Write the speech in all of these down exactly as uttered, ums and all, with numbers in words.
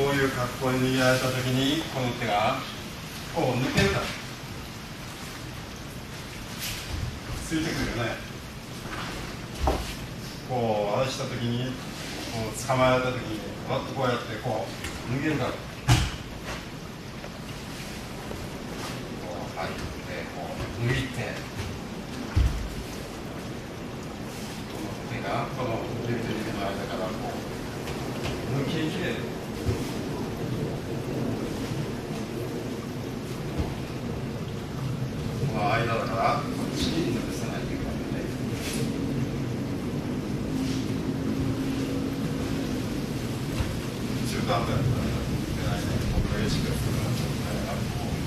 こういう格好に握られたときにこの手がこう抜けるからついてくるよね。こう外したときにこう捕まえられたときにわっとこうやってこう抜けるから。こう入ってこう抜いてこの手がこの手と指の間からこう抜ききれる。この間だからこっちに抜かさないといけないので、中途半端やったら出ないね。僕が意識がするような状態がこう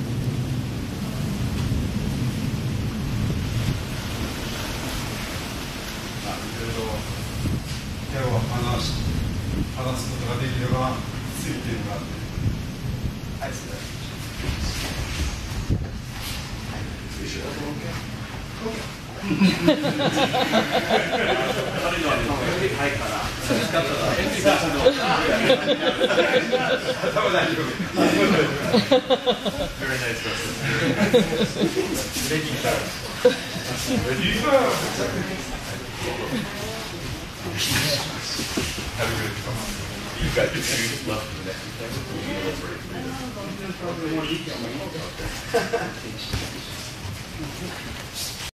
まあいろいろ手を離し離すことができればついているなって。はい、それ。